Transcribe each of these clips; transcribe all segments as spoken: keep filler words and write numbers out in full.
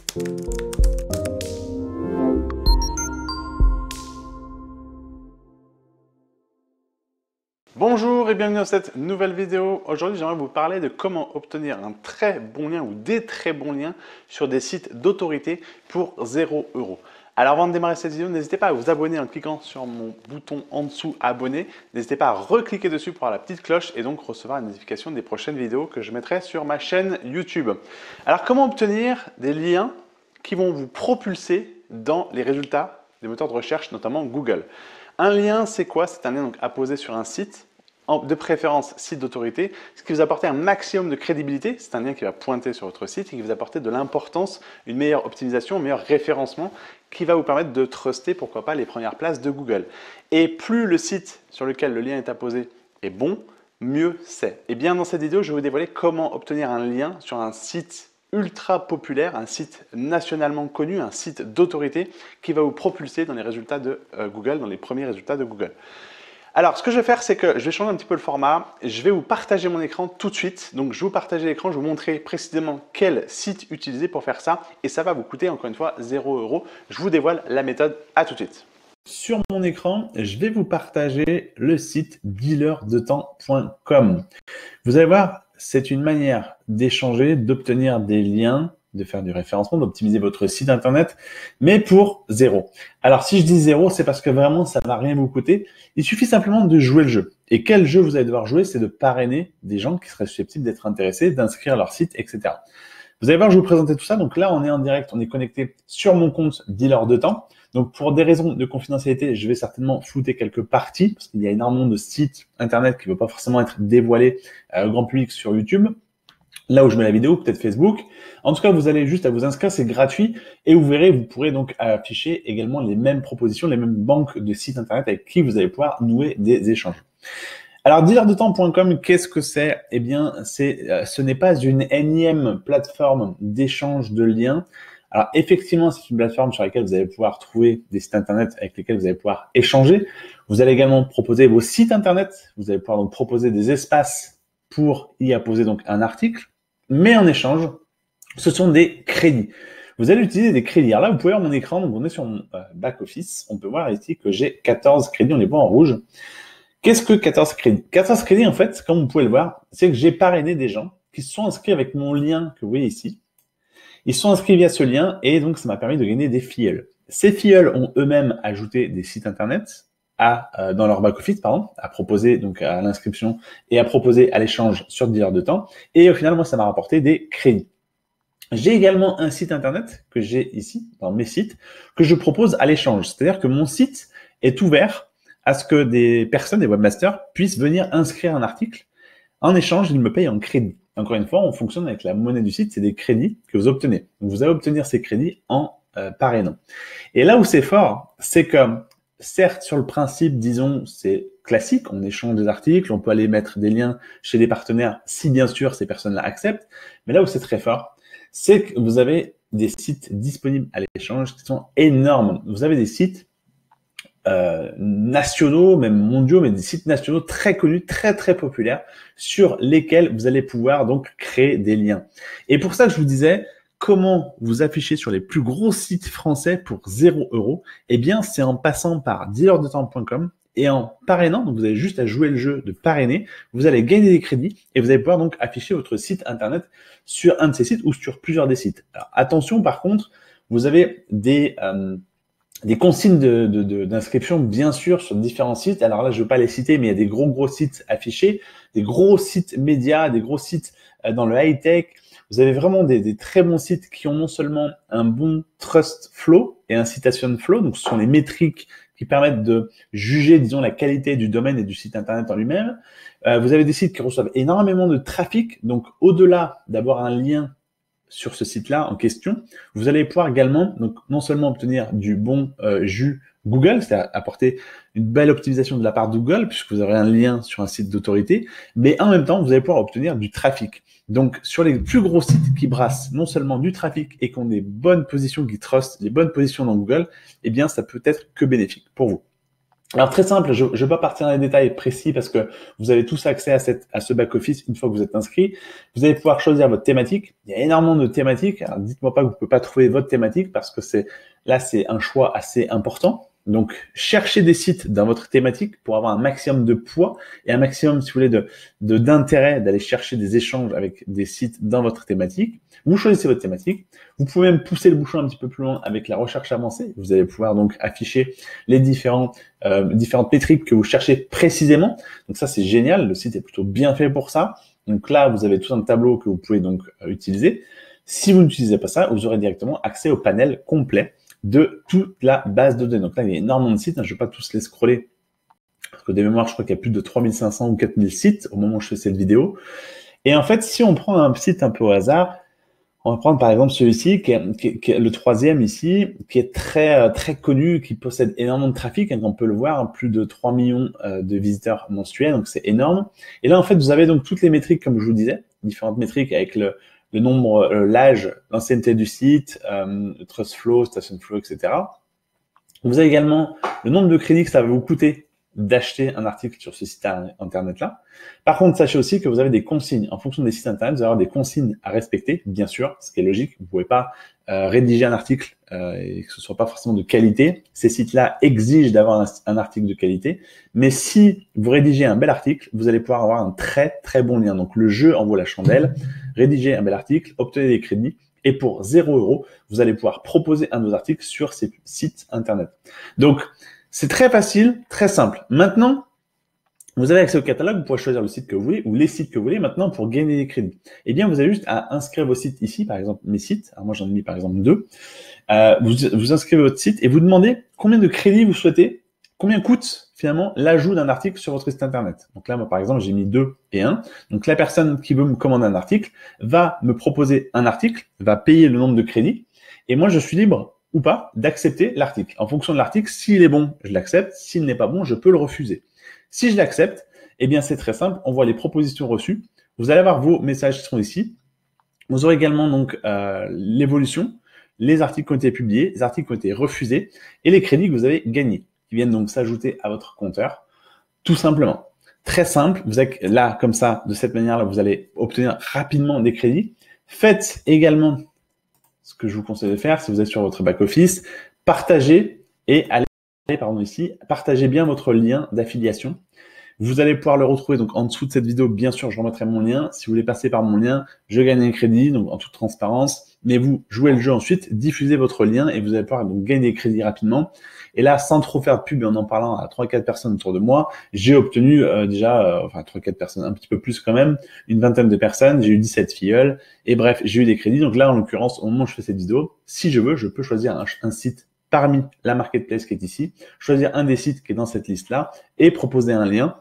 Bonjour et bienvenue dans cette nouvelle vidéo. Aujourd'hui, j'aimerais vous parler de comment obtenir un très bon lien ou des très bons liens sur des sites d'autorité pour zéro euro. Alors avant de démarrer cette vidéo, n'hésitez pas à vous abonner en cliquant sur mon bouton en dessous abonner. N'hésitez pas à recliquer dessus pour avoir la petite cloche et donc recevoir une notification des prochaines vidéos que je mettrai sur ma chaîne YouTube. Alors comment obtenir des liens qui vont vous propulser dans les résultats des moteurs de recherche, notamment Google. Un lien, c'est quoi? C'est un lien donc, à poser sur un site, de préférence site d'autorité, ce qui vous apporter un maximum de crédibilité. C'est un lien qui va pointer sur votre site et qui vous apporter de l'importance, une meilleure optimisation, un meilleur référencement qui va vous permettre de truster, pourquoi pas, les premières places de Google. Et plus le site sur lequel le lien est apposé est bon, mieux c'est. Et bien dans cette vidéo, je vais vous dévoiler comment obtenir un lien sur un site ultra populaire, un site nationalement connu, un site d'autorité qui va vous propulser dans les résultats de euh, Google, dans les premiers résultats de Google. Alors, ce que je vais faire, c'est que je vais changer un petit peu le format. Je vais vous partager mon écran tout de suite. Donc, je vais vous partager l'écran, je vais vous montrer précisément quel site utiliser pour faire ça. Et ça va vous coûter, encore une fois, zéro euro. Je vous dévoile la méthode. À tout de suite. Sur mon écran, je vais vous partager le site dealer de temps point com. Vous allez voir, c'est une manière d'échanger, d'obtenir des liens, de faire du référencement, d'optimiser votre site internet, mais pour zéro. Alors, si je dis zéro, c'est parce que vraiment, ça ne va rien vous coûter. Il suffit simplement de jouer le jeu. Et quel jeu vous allez devoir jouer? C'est de parrainer des gens qui seraient susceptibles d'être intéressés, d'inscrire leur site, et cetera. Vous allez voir, je vais vous présenter tout ça. Donc là, on est en direct, on est connecté sur mon compte dealer de temps. Donc, pour des raisons de confidentialité, je vais certainement flouter quelques parties parce qu'il y a énormément de sites internet qui ne veulent pas forcément être dévoilés euh, au grand public sur YouTube. Là où je mets la vidéo, peut-être Facebook. En tout cas, vous allez juste à vous inscrire, c'est gratuit. Et vous verrez, vous pourrez donc afficher également les mêmes propositions, les mêmes banques de sites internet avec qui vous allez pouvoir nouer des échanges. Alors, dealer de temps point com, qu'est-ce que c'est? Eh bien, c'est, euh, ce n'est pas une énième plateforme d'échange de liens. Alors, effectivement, c'est une plateforme sur laquelle vous allez pouvoir trouver des sites internet avec lesquels vous allez pouvoir échanger. Vous allez également proposer vos sites internet. Vous allez pouvoir donc proposer des espaces pour y apposer donc un article. Mais en échange, ce sont des crédits. Vous allez utiliser des crédits. Alors là, vous pouvez voir mon écran. Donc, on est sur mon euh, back-office. On peut voir ici que j'ai quatorze crédits. On les voit en rouge. Qu'est-ce que quatorze crédits? quatorze crédits, en fait, comme vous pouvez le voir, c'est que j'ai parrainé des gens qui se sont inscrits avec mon lien que vous voyez ici. Ils sont inscrits via ce lien et donc ça m'a permis de gagner des filleuls. Ces filleuls ont eux-mêmes ajouté des sites internet à, euh, dans leur back-office, pardon, à proposer donc à l'inscription et à proposer à l'échange sur dealer de temps. Et au final, moi, ça m'a rapporté des crédits. J'ai également un site internet que j'ai ici, dans mes sites, que je propose à l'échange. C'est-à-dire que mon site est ouvert à ce que des personnes, des webmasters, puissent venir inscrire un article. En échange, ils me payent en crédit. Encore une fois, on fonctionne avec la monnaie du site, c'est des crédits que vous obtenez. Donc, vous allez obtenir ces crédits en euh, parrainant. Et là où c'est fort, c'est que, certes, sur le principe, disons, c'est classique, on échange des articles, on peut aller mettre des liens chez des partenaires si bien sûr ces personnes-là acceptent. Mais là où c'est très fort, c'est que vous avez des sites disponibles à l'échange qui sont énormes. Vous avez des sites euh, nationaux, même mondiaux, mais des sites nationaux très connus, très très populaires, sur lesquels vous allez pouvoir donc créer des liens. Et pour ça que je vous disais, comment vous afficher sur les plus gros sites français pour zéro euro? Eh bien, c'est en passant par dealer de temps point com et en parrainant. Donc, vous avez juste à jouer le jeu de parrainer. Vous allez gagner des crédits et vous allez pouvoir donc afficher votre site internet sur un de ces sites ou sur plusieurs des sites. Alors, attention, par contre, vous avez des, euh, des consignes de, de, de, d'inscription, bien sûr, sur différents sites. Alors là, je ne vais pas les citer, mais il y a des gros, gros sites affichés, des gros sites médias, des gros sites euh, dans le high-tech. Vous avez vraiment des, des très bons sites qui ont non seulement un bon trust flow et un citation flow, donc ce sont les métriques qui permettent de juger, disons, la qualité du domaine et du site internet en lui-même. Euh, vous avez des sites qui reçoivent énormément de trafic, donc au-delà d'avoir un lien sur ce site-là en question, vous allez pouvoir également, donc non seulement obtenir du bon euh, jus Google, c'est-à-dire apporter une belle optimisation de la part de Google, puisque vous aurez un lien sur un site d'autorité, mais en même temps, vous allez pouvoir obtenir du trafic. Donc, sur les plus gros sites qui brassent non seulement du trafic et qui ont des bonnes positions, qui trustent, des bonnes positions dans Google, eh bien, ça peut être que bénéfique pour vous. Alors très simple, je ne vais pas partir dans les détails précis parce que vous avez tous accès à, cette, à ce back-office une fois que vous êtes inscrit. Vous allez pouvoir choisir votre thématique. Il y a énormément de thématiques. Alors dites-moi pas que vous ne pouvez pas trouver votre thématique parce que c'est là, c'est un choix assez important. Donc, cherchez des sites dans votre thématique pour avoir un maximum de poids et un maximum, si vous voulez, de, de, d'intérêt d'aller chercher des échanges avec des sites dans votre thématique. Vous choisissez votre thématique. Vous pouvez même pousser le bouchon un petit peu plus loin avec la recherche avancée. Vous allez pouvoir donc afficher les différents, euh, différentes métriques que vous cherchez précisément. Donc ça, c'est génial. Le site est plutôt bien fait pour ça. Donc là, vous avez tout un tableau que vous pouvez donc euh, utiliser. Si vous n'utilisez pas ça, vous aurez directement accès au panel complet de toute la base de données. Donc là, il y a énormément de sites, hein, je ne vais pas tous les scroller, parce que des mémoires, je crois qu'il y a plus de trois mille cinq cents ou quatre mille sites au moment où je fais cette vidéo. Et en fait, si on prend un site un peu au hasard, on va prendre par exemple celui-ci, qui est, qui, est, qui est le troisième ici, qui est très très connu, qui possède énormément de trafic, hein, on peut le voir, plus de trois millions euh, de visiteurs mensuels, donc c'est énorme. Et là, en fait, vous avez donc toutes les métriques, comme je vous disais, différentes métriques avec le le nombre, euh, l'âge, l'ancienneté du site, euh, le trust flow, station flow, et cetera. Vous avez également le nombre de crédits que ça va vous coûter d'acheter un article sur ce site internet-là. Par contre, sachez aussi que vous avez des consignes. En fonction des sites internet, vous allez avoir des consignes à respecter, bien sûr, ce qui est logique. Vous ne pouvez pas euh, rédiger un article euh, et que ce soit pas forcément de qualité. Ces sites-là exigent d'avoir un, un article de qualité. Mais si vous rédigez un bel article, vous allez pouvoir avoir un très très bon lien. Donc le jeu en vaut la chandelle. Rédigez un bel article, obtenez des crédits. Et pour zéro euro, vous allez pouvoir proposer un de vos articles sur ces sites internet. Donc, c'est très facile, très simple. Maintenant, vous avez accès au catalogue, vous pouvez choisir le site que vous voulez ou les sites que vous voulez. Maintenant, pour gagner des crédits, eh bien, vous avez juste à inscrire vos sites ici, par exemple, mes sites. Alors moi, j'en ai mis par exemple deux. Euh, vous, vous inscrivez votre site et vous demandez combien de crédits vous souhaitez, combien coûte finalement l'ajout d'un article sur votre site internet. Donc là, moi, par exemple, j'ai mis deux et un. Donc la personne qui veut me commander un article va me proposer un article, va payer le nombre de crédits et moi, je suis libre ou pas d'accepter l'article. En fonction de l'article, s'il est bon, je l'accepte. S'il n'est pas bon, je peux le refuser. Si je l'accepte, eh bien, c'est très simple. On voit les propositions reçues. Vous allez avoir vos messages qui sont ici. Vous aurez également donc euh, l'évolution, les articles qui ont été publiés, les articles qui ont été refusés et les crédits que vous avez gagnés, qui viennent donc s'ajouter à votre compteur, tout simplement. Très simple. Vous avez là, comme ça, de cette manière-là, vous allez obtenir rapidement des crédits. Faites également ce que je vous conseille de faire, si vous êtes sur votre back-office, partagez et allez, pardon, ici, partagez bien votre lien d'affiliation. Vous allez pouvoir le retrouver donc en dessous de cette vidéo. Bien sûr, je remettrai mon lien. Si vous voulez passer par mon lien, je gagne un crédit, donc en toute transparence. Mais vous jouez le jeu ensuite, diffusez votre lien et vous allez pouvoir donc gagner des crédits rapidement. Et là, sans trop faire de pub et en en parlant à trois quatre personnes autour de moi, j'ai obtenu euh, déjà, euh, enfin trois quatre personnes, un petit peu plus quand même, une vingtaine de personnes. J'ai eu dix-sept filleuls et bref, j'ai eu des crédits. Donc là, en l'occurrence, au moment où je fais cette vidéo, si je veux, je peux choisir un, un site parmi la marketplace qui est ici, choisir un des sites qui est dans cette liste-là et proposer un lien.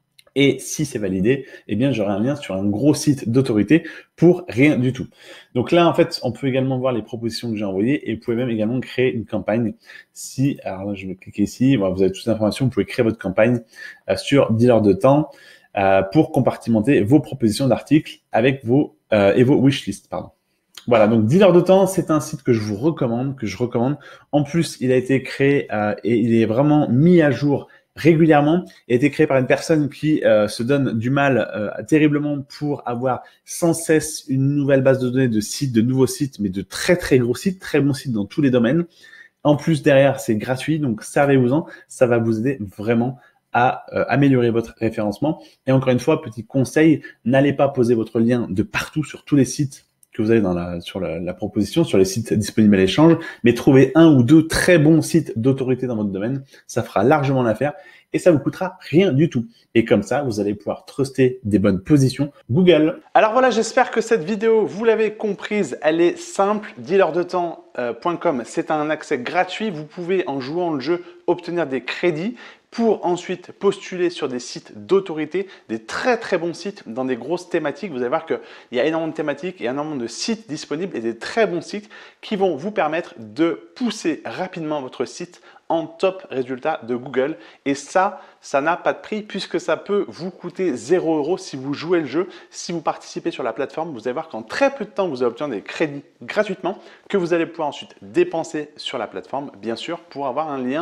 Et si c'est validé, eh bien, j'aurai un lien sur un gros site d'autorité pour rien du tout. Donc là, en fait, on peut également voir les propositions que j'ai envoyées et vous pouvez même également créer une campagne. Si, alors là, je vais cliquer ici, voilà, vous avez toutes les informations, vous pouvez créer votre campagne euh, sur Dealer de temps euh, pour compartimenter vos propositions d'articles avec vos euh, et vos wishlists, pardon. Voilà, donc Dealer de temps, c'est un site que je vous recommande, que je recommande. En plus, il a été créé euh, et il est vraiment mis à jour régulièrement, a été créé par une personne qui euh, se donne du mal euh, terriblement pour avoir sans cesse une nouvelle base de données de sites, de nouveaux sites, mais de très très gros sites, très bons sites dans tous les domaines. En plus, derrière, c'est gratuit, donc servez-vous-en, ça va vous aider vraiment à euh, améliorer votre référencement. Et encore une fois, petit conseil, n'allez pas poser votre lien de partout sur tous les sites que vous avez dans la, sur la, la proposition, sur les sites disponibles à l'échange, mais trouvez un ou deux très bons sites d'autorité dans votre domaine. Ça fera largement l'affaire et ça vous coûtera rien du tout. Et comme ça, vous allez pouvoir truster des bonnes positions Google. Alors voilà, j'espère que cette vidéo, vous l'avez comprise, elle est simple. dealer de temps point com, c'est un accès gratuit. Vous pouvez, en jouant le jeu, obtenir des crédits pour ensuite postuler sur des sites d'autorité, des très très bons sites dans des grosses thématiques. Vous allez voir qu'il y a énormément de thématiques et énormément de sites disponibles et des très bons sites qui vont vous permettre de pousser rapidement votre site en top résultat de Google. Et ça, ça n'a pas de prix puisque ça peut vous coûter zéro euro si vous jouez le jeu. Si vous participez sur la plateforme, vous allez voir qu'en très peu de temps, vous allez obtenir des crédits gratuitement que vous allez pouvoir ensuite dépenser sur la plateforme, bien sûr, pour avoir un lien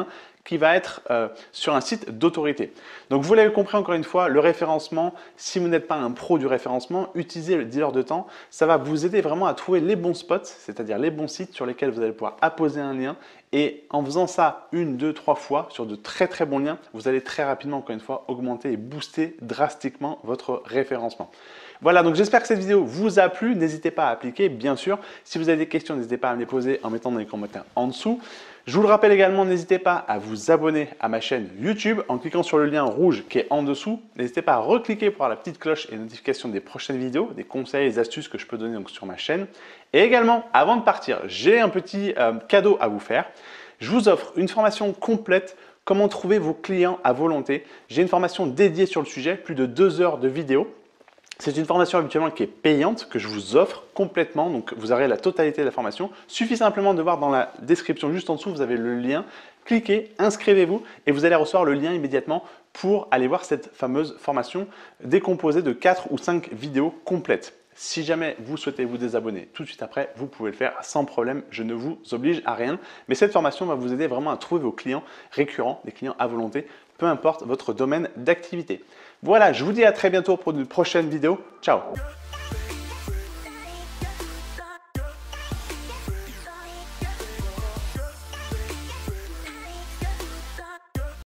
qui va être euh, sur un site d'autorité. Donc vous l'avez compris encore une fois, le référencement, si vous n'êtes pas un pro du référencement, utilisez le dealer de temps. Ça va vous aider vraiment à trouver les bons spots, c'est-à-dire les bons sites sur lesquels vous allez pouvoir apposer un lien. Et en faisant ça une, deux, trois fois sur de très très bons liens, vous allez très rapidement, encore une fois, augmenter et booster drastiquement votre référencement. Voilà, donc j'espère que cette vidéo vous a plu. N'hésitez pas à appliquer, bien sûr. Si vous avez des questions, n'hésitez pas à me les poser en mettant dans les commentaires en dessous. Je vous le rappelle également, n'hésitez pas à vous abonner à ma chaîne YouTube en cliquant sur le lien rouge qui est en dessous. N'hésitez pas à recliquer pour avoir la petite cloche et notification des prochaines vidéos, des conseils et des astuces que je peux donner donc sur ma chaîne. Et également, avant de partir, j'ai un petit euh, cadeau à vous faire. Je vous offre une formation complète. Comment trouver vos clients à volonté. J'ai une formation dédiée sur le sujet, plus de deux heures de vidéo. C'est une formation habituellement qui est payante, que je vous offre complètement, donc vous aurez la totalité de la formation. Suffit simplement de voir dans la description juste en dessous, vous avez le lien. Cliquez, inscrivez-vous et vous allez recevoir le lien immédiatement pour aller voir cette fameuse formation décomposée de quatre ou cinq vidéos complètes. Si jamais vous souhaitez vous désabonner tout de suite après, vous pouvez le faire sans problème, je ne vous oblige à rien. Mais cette formation va vous aider vraiment à trouver vos clients récurrents, des clients à volonté, peu importe votre domaine d'activité. Voilà, je vous dis à très bientôt pour une prochaine vidéo. Ciao!